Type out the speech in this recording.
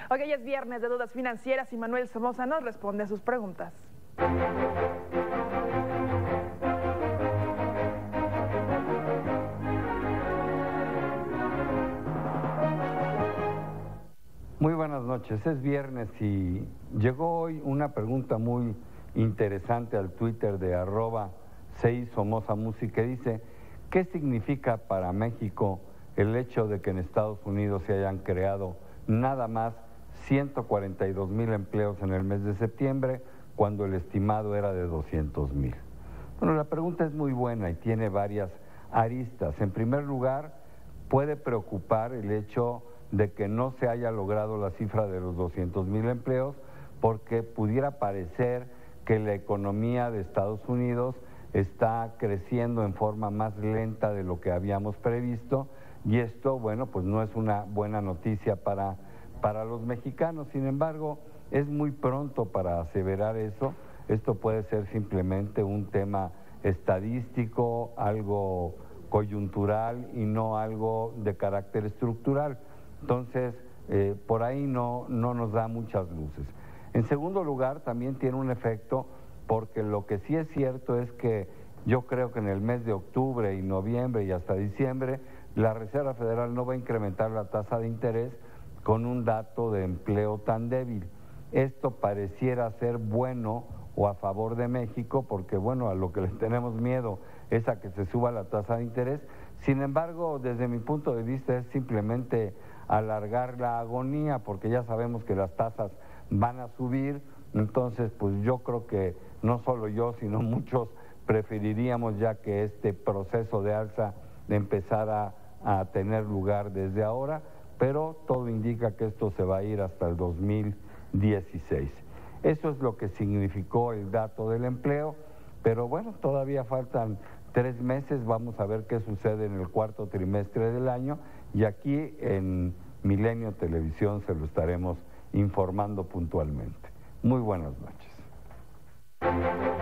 Hoy es viernes de dudas financieras y Manuel Somoza nos responde a sus preguntas. Muy buenas noches, es viernes y llegó hoy una pregunta muy interesante al Twitter de @6SomozaMusic que dice: ¿qué significa para México el hecho de que en Estados Unidos se hayan creado nada más 142,000 empleos en el mes de septiembre cuando el estimado era de 200,000? Bueno, la pregunta es muy buena y tiene varias aristas. En primer lugar, puede preocupar el hecho de que no se haya logrado la cifra de los 200,000 empleos porque pudiera parecer que la economía de Estados Unidos está creciendo en forma más lenta de lo que habíamos previsto y esto, bueno, pues no es una buena noticia para los mexicanos. Sin embargo, es muy pronto para aseverar eso. Esto puede ser simplemente un tema estadístico, algo coyuntural y no algo de carácter estructural. Entonces, por ahí no nos da muchas luces. En segundo lugar, también tiene un efecto porque lo que sí es cierto es que yo creo que en el mes de octubre y noviembre y hasta diciembre, la Reserva Federal no va a incrementar la tasa de interés con un dato de empleo tan débil. Esto pareciera ser bueno o a favor de México porque, bueno, a lo que les tenemos miedo es a que se suba la tasa de interés. Sin embargo, desde mi punto de vista es simplemente alargar la agonía porque ya sabemos que las tasas van a subir. Entonces, pues yo creo que no solo yo, sino muchos preferiríamos ya que este proceso de alza empezara a tener lugar desde ahora, pero todo indica que esto se va a ir hasta el 2016. Eso es lo que significó el dato del empleo, pero bueno, todavía faltan 3 meses, vamos a ver qué sucede en el cuarto trimestre del año y aquí en Milenio Televisión se lo estaremos informando puntualmente. Muy buenas noches.